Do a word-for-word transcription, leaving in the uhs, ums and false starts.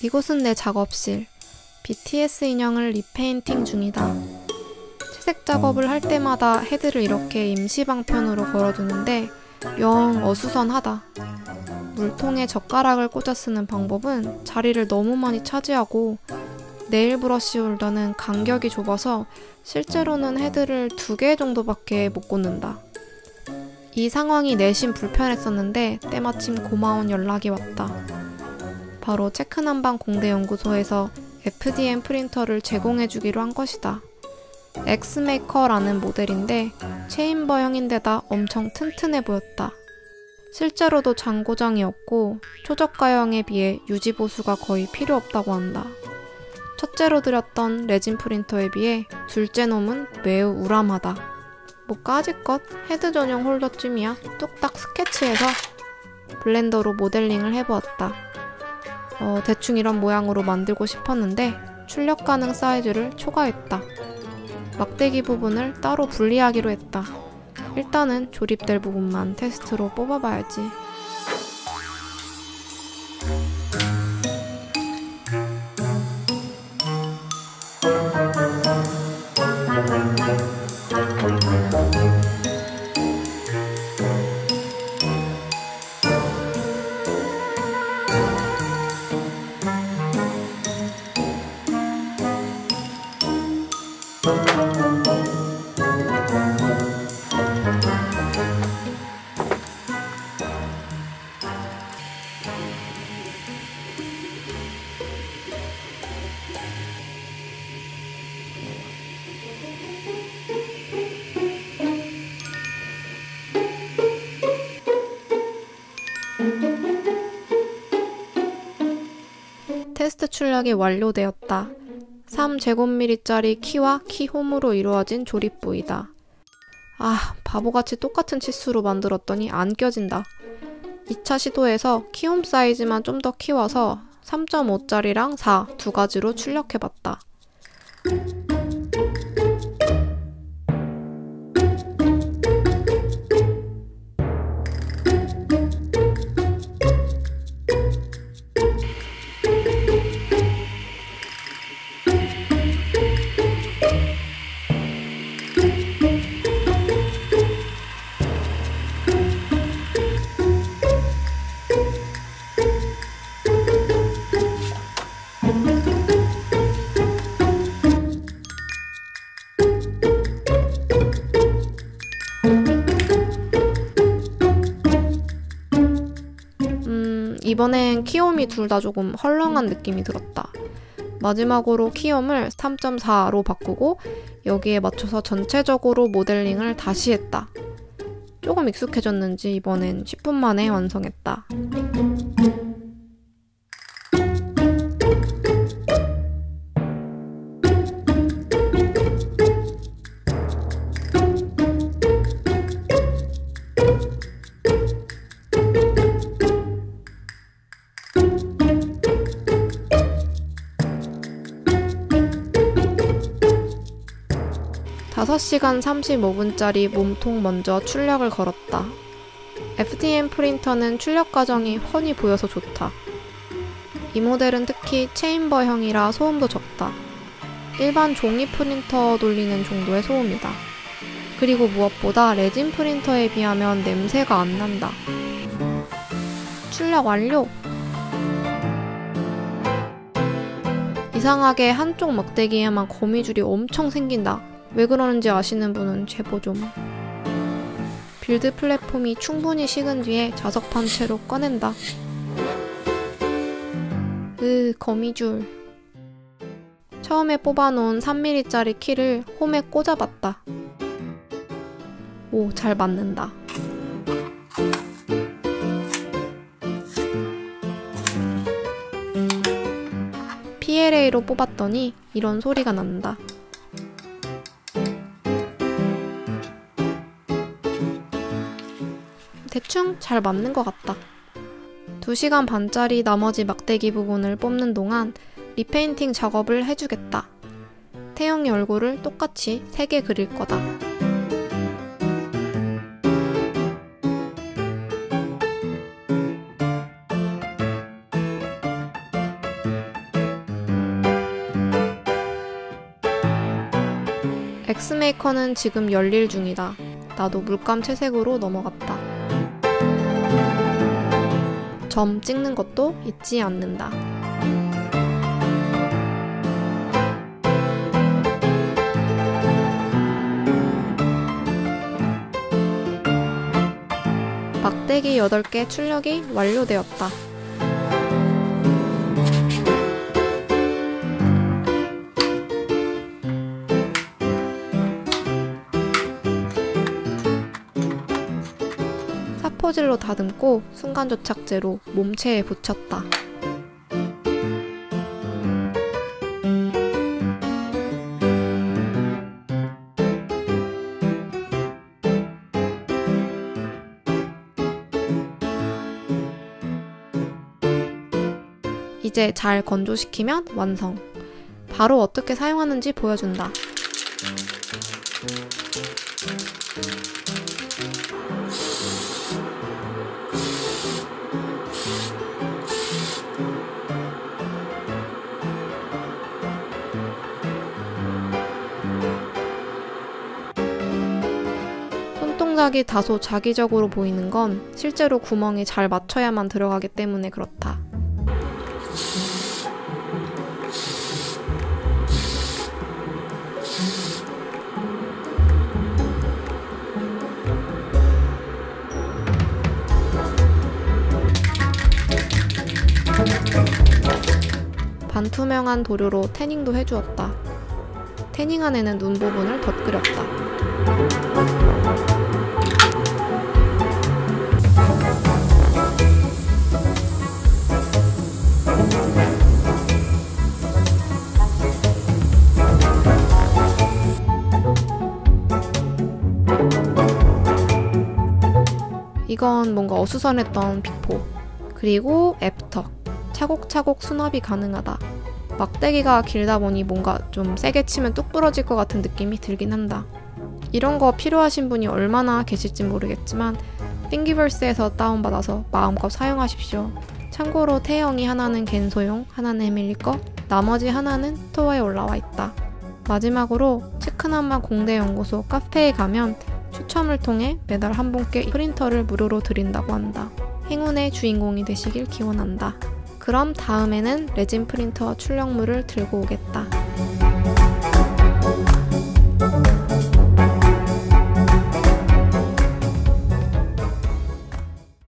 이곳은 내 작업실. 비티에스 인형을 리페인팅 중이다. 채색 작업을 할 때마다 헤드를 이렇게 임시방편으로 걸어두는데 영 어수선하다. 물통에 젓가락을 꽂아 쓰는 방법은 자리를 너무 많이 차지하고 네일 브러쉬 홀더는 간격이 좁아서 실제로는 헤드를 두 개 정도밖에 못 꽂는다. 이 상황이 내심 불편했었는데 때마침 고마운 연락이 왔다. 바로 체크난방 공대연구소에서 에프디엠 프린터를 제공해주기로 한 것이다. 엑스메이커라는 모델인데 체인버형인데다 엄청 튼튼해 보였다. 실제로도 장고장이었고 초저가형에 비해 유지보수가 거의 필요 없다고 한다. 첫째로 들였던 레진 프린터에 비해 둘째 놈은 매우 우람하다. 뭐 까짓것 헤드 전용 홀더쯤이야 뚝딱 스케치해서 블렌더로 모델링을 해보았다. 어, 대충 이런 모양으로 만들고 싶었는데 출력 가능 사이즈를 초과했다. 막대기 부분을 따로 분리하기로 했다. 일단은 조립될 부분만 테스트로 뽑아봐야지. 테스트 출력이 완료되었다. 삼 제곱밀리미터짜리 키와 키홈으로 이루어진 조립 부위다. 아, 바보같이 똑같은 치수로 만들었더니 안 껴진다. 이 차 시도에서 키홈 사이즈만 좀 더 키워서 삼 점 오짜리랑 사 두 가지로 출력해봤다. 이번엔 키홈이 둘 다 조금 헐렁한 느낌이 들었다. 마지막으로 키홈을 삼 점 사로 바꾸고 여기에 맞춰서 전체적으로 모델링을 다시 했다. 조금 익숙해졌는지 이번엔 십 분 만에 완성했다. 다섯 시간 삼십오 분짜리 몸통 먼저 출력을 걸었다. 에프디엠 프린터는 출력 과정이 훤히 보여서 좋다. 이 모델은 특히 체인버형이라 소음도 적다. 일반 종이 프린터 돌리는 정도의 소음이다. 그리고 무엇보다 레진 프린터에 비하면 냄새가 안 난다. 출력 완료! 이상하게 한쪽 막대기에만 거미줄이 엄청 생긴다. 왜 그러는지 아시는 분은 제보 좀. 빌드 플랫폼이 충분히 식은 뒤에 자석판 채로 꺼낸다. 으, 거미줄. 처음에 뽑아놓은 삼 밀리미터짜리 키를 홈에 꽂아봤다. 오, 잘 맞는다. 피엘에이로 뽑았더니 이런 소리가 난다. 대충 잘 맞는 것 같다. 두 시간 반짜리 나머지 막대기 부분을 뽑는 동안 리페인팅 작업을 해주겠다. 태영이 얼굴을 똑같이 세 개 그릴 거다. 엑스메이커는 지금 열일 중이다. 나도 물감 채색으로 넘어갔다. 점 찍는 것도 잊지 않는다. 막대기 여덟 개 출력이 완료되었다. 사포질로 다듬고 순간조착제로 몸체에 붙였다. 이제 잘 건조시키면 완성. 바로 어떻게 사용하는지 보여준다. 손동작이 다소 자기적으로 보이는 건 실제로 구멍이 잘 맞춰야만 들어가기 때문에 그렇다. 반투명한 도료로 태닝도 해주었다. 태닝한 애는 눈 부분을 덧그렸다. 이건 뭔가 어수선했던 비포, 그리고 애프터. 차곡차곡 수납이 가능하다. 막대기가 길다 보니 뭔가 좀 세게 치면 뚝 부러질 것 같은 느낌이 들긴 한다. 이런 거 필요하신 분이 얼마나 계실진 모르겠지만 띵기버스에서 다운받아서 마음껏 사용하십시오. 참고로 T형이 하나는 갠소용, 하나는 에밀리 거, 나머지 하나는 스토어에 올라와 있다. 마지막으로 치크나마 공대연구소 카페에 가면 추첨을 통해 매달 한 분께 프린터를 무료로 드린다고 한다. 행운의 주인공이 되시길 기원한다. 그럼 다음에는 레진 프린터와 출력물을 들고 오겠다.